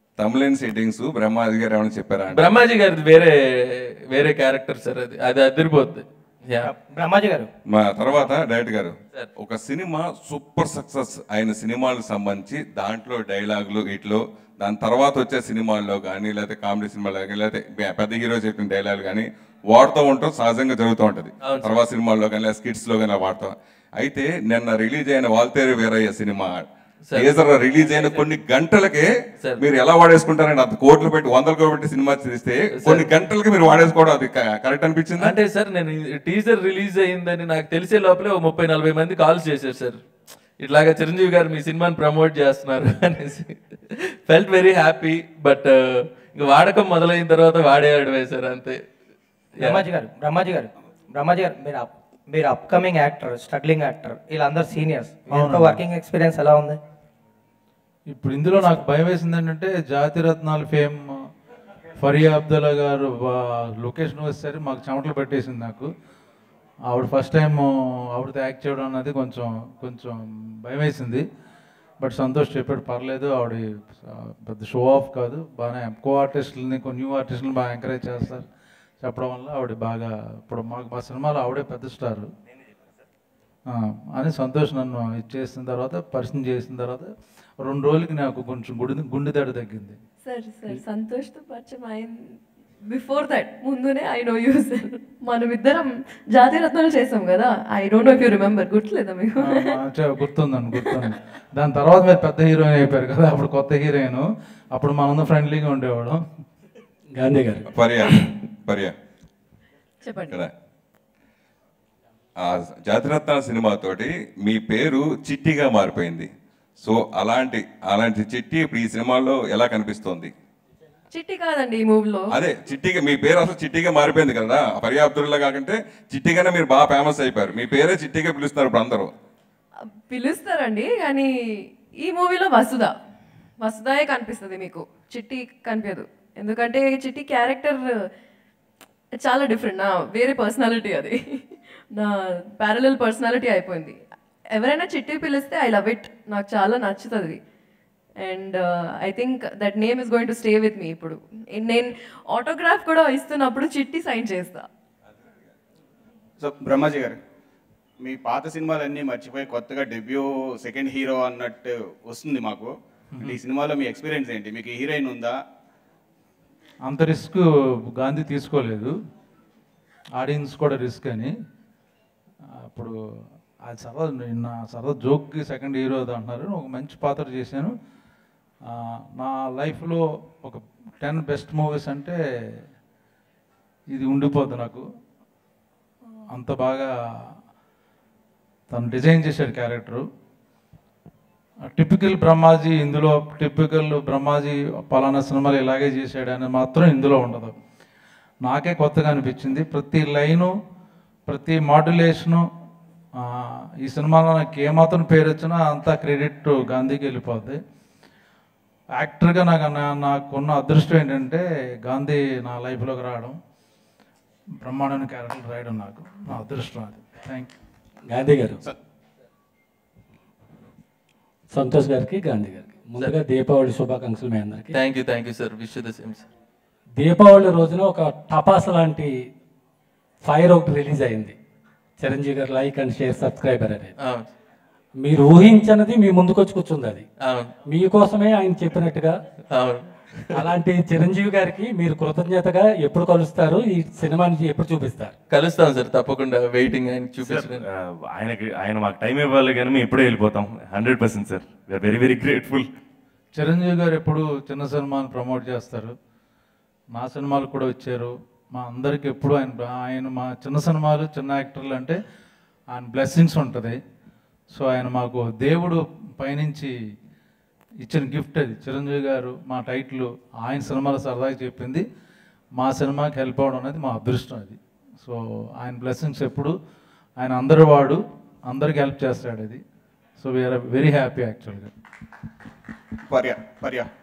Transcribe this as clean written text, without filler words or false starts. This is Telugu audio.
తమిళన్ సెట్టింగ్స్ బ్రహ్మాజీ గారు ఏమైనా చెప్పారా? బ్రహ్మాజీ గారిది వేరే వేరే క్యారెక్టర్ సార్, అది అది అదిరిపోద్ది. బ్రహ్మాజీ గారు మా తర్వాత డైరెక్టర్ గారు, ఒక సినిమా సూపర్ సక్సెస్ అయిన సినిమాలకు సంబంధించి దాంట్లో డైలాగులు ఇట్లో, దాని తర్వాత వచ్చే సినిమాల్లో కానీ లేకపోతే కామెడీ సినిమాలో కానీ లేకపోతే పెద్ద హీరో చెప్పిన డైలాగులు కానీ వాడుతూ ఉంటాం, సహజంగా జరుగుతూ ఉంటుంది. తర్వాత సినిమాల్లో కానీ లేదా స్కిట్స్లో కానీ వాడతాం. అయితే నిన్న రిలీజ్ అయిన Waltair Veerayya cinema teaser release అయిన కొన్ని గంటలకే మీరు ఎలా వాడేసుకుంటారండి? అంత కోట్లు పెట్టి 100 కోట్లు పెట్టి సినిమా తీస్తే కొన్ని గంటలకి మీరు వాడేసుకోవడం అది కరెక్ట్ అనిపించింది? అంటే సార్ నేను టీజర్ రిలీజ్ అయిందని నాకు తెలిసే లోపలే 30-40 మంది కాల్స్ చేశారు సార్, ఇట్లాగా చిరంజీవి గారు మీ సినిమాని ప్రమోట్ చేస్తున్నారు అనేసి. Felt very happy. బట్ ఇంక వాడకం మొదలైన తర్వాత వాడేయడమే సార్, అంతే. బ్రహ్మాజీ గారు మీరు అప్కమింగ్ యాక్టర్, స్ట్రగ్లింగ్ యాక్టర్, వీళ్ళందరూ సీనియర్స్, వర్కింగ్ ఎక్స్పీరియన్స్ ఎలా ఉంది? ఇప్పుడు ఇందులో నాకు భయం వేసింది ఏంటంటే జాతిరత్నాలు ఫేమ్ ఫరియా అబ్దుల్లా గారు లొకేషన్ వచ్చేసరి మాకు చెమటలు పెట్టేసింది. నాకు ఆవిడ ఫస్ట్ టైం ఆవిడతో యాక్ట్ చేయడం అన్నది కొంచెం భయం వేసింది. బట్ సంతోష్ చెప్పాడు పర్లేదు, ఆవిడ పెద్ద షో ఆఫ్ కాదు, బాగానే కో ఆర్టిస్టులని న్యూ ఆర్టిస్టులను బాగా ఎంకరేజ్ చేస్తారు చెప్పడం వల్ల ఆవిడ బాగా ఇప్పుడు మా సినిమాలో ఆవిడే పెద్ద స్టార్ అని సంతోష్ నన్ను ఇచ్చేసిన తర్వాత పరిచయం చేసిన తర్వాత 2 రోజులకి నాకు కొంచెం గుండె దడ తగ్గింది. సార్ సంతోష్తో పరిచయం అయింది బిఫోర్ దట్, ముందునే ఐ నో యూ సార్. మనం ఇద్దరం జాతిరత్నాలు చేసాం కదా, I don't know if you remember, గుర్తులేదా మీకు? గుర్తుంది. దాని తర్వాత మీరు పెద్ద హీరోయిన్ అయిపోయారు కదా, అప్పుడు కొత్త హీరోయిన్, అప్పుడు మనందరం ఫ్రెండ్లీగా ఉండేవాడు. గాంధీ గారు పర్యా చెప్పండి. జాతిరత్నాల సినిమాతోటి మీ పేరు చిట్టిగా మారిపోయింది. సో అలాంటి చిట్టి ఇప్పుడు ఈ సినిమాలో ఎలా కనిపిస్తోంది? చిట్టి కాదండి ఈ మూవీలో. అదే చిట్టిగా మీ పేరు అసలు చిట్టిగా మారిపోయింది కదా, ఫరియా అబ్దుల్లా కాకంటే చిట్టిగానే మీరు బాగా ఫేమస్ అయిపోయారు. మీ పేరే చిట్టిగా పిలుస్తారు ఇప్పుడు అందరూ. పిలుస్తారండి, కానీ ఈ మూవీలో వసుదాయే కనిపిస్తుంది మీకు, చిట్టి కనిపించదు. ఎందుకంటే చిట్టి క్యారెక్టర్ చాలా డిఫరెంట్, నా వేరే పర్సనాలిటీ, అది నా ప్యారలల్ పర్సనాలిటీ అయిపోయింది. ఎవరైనా చిట్టి పిలిస్తే ఐ లవ్ ఇట్, నాకు చాలా నచ్చుతుంది. And I think that name is going to stay with me. ఇప్పుడు నేను ఆటోగ్రాఫ్ కూడా ఇస్తున్నప్పుడు చిట్టి సైన్ చేస్తా. సో బ్రహ్మాజీ గారు, మీ పాత సినిమాలన్నీ మర్చిపోయి కొత్తగా డెబ్యూ సెకండ్ హీరో అన్నట్టు వస్తుంది మాకు. ఈ సినిమాలో మీ ఎక్స్పీరియన్స్ ఏంటి? మీకు హీరోయిన్ ఉందా? అంత రిస్క్ గాంధీ తీసుకోలేదు, ఆడియన్స్ కూడా రిస్క్ అని. అప్పుడు అది సరదా జోక్కి సెకండ్ హీరో అంటున్నారు. ఒక మంచి పాత్ర చేశాను. నా లైఫ్లో ఒక 10 బెస్ట్ మూవీస్ అంటే ఇది ఉండిపోద్ది నాకు. అంత బాగా తను డిజైన్ చేశాడు క్యారెక్టరు. టిపికల్ బ్రహ్మాజీ, ఇందులో టిపికల్ బ్రహ్మాజీ పలానా సినిమాలు ఇలాగే చేశాడు అని మాత్రం ఇందులో ఉండదు. నాకే కొత్తగా అనిపించింది. ప్రతి లైను, ప్రతి మాడ్యులేషను, ఈ సినిమాలో నాకు ఏమాత్రం పేరు వచ్చినా అంతా క్రెడిట్ గాంధీకి వెళ్ళిపోద్ది. యాక్టర్గా నాకున్న అదృష్టం ఏంటంటే గాంధీ నా లైఫ్లోకి రావడం, బ్రహ్మాండమైన క్యారెక్టర్ రాయడం నాకు నా అదృష్టం. అది థ్యాంక్ యూ. గాంధీ గారు, సంతోష్ గారికి, గాంధీ గారికి ముందుగా దీపావళి శుభాకాంక్షలు మీ అందరికీ. Thank you sir, wish the same sir. Deepavali రోజున ఒక టపాస్ లాంటి ఫైర్ ఒకటి రిలీజ్ అయింది, చిరంజీవి గారు లైక్ అండ్ షేర్ సబ్స్క్రైబర్ అనేది. మీరు ఊహించినది మీ ముందుకు వచ్చి కూర్చుంది, అది మీకోసమే ఆయన చెప్పినట్టుగా. అలాంటి చిరంజీవి గారికి మీరు కృతజ్ఞతగా ఎప్పుడు కలుస్తారు? ఈ సినిమాని ఎప్పుడు చూపిస్తారు? కలుస్తాం సార్, తప్పకుండా వెయిటింగ్. ఆయన చూపిస్తారు, ఆయన మాకు టైం ఇవ్వాలి కానీ మేము ఎప్పుడే వెళ్ళిపోతాం. 100% sir, we are very very grateful. Chiranjeevi గారు ఎప్పుడు చిన్న సినిమాను ప్రమోట్ చేస్తారు, మా సినిమాలు కూడా వచ్చారు. మా అందరికి ఎప్పుడు ఆయన మా చిన్న సినిమాలు, చిన్న యాక్టర్లు అంటే ఆయన బ్లెస్సింగ్స్ ఉంటుంది. సో ఆయన మాకు దేవుడు పైనుంచి ఇచ్చిన గిఫ్ట్ అది. చిరంజీవి గారు మా టైటిల్ ఆయన సినిమాలో సరదాగా చెప్పింది, మా సినిమాకి హెల్ప్ అవ్వడం అనేది మా అదృష్టం అది. సో ఆయన బ్లెస్సింగ్స్ ఎప్పుడు, ఆయన అందరి వాడు, అందరికి హెల్ప్ చేస్తాడు అది. సో వీఆర్ వెరీ హ్యాపీ యాక్చువల్గా. పర్యా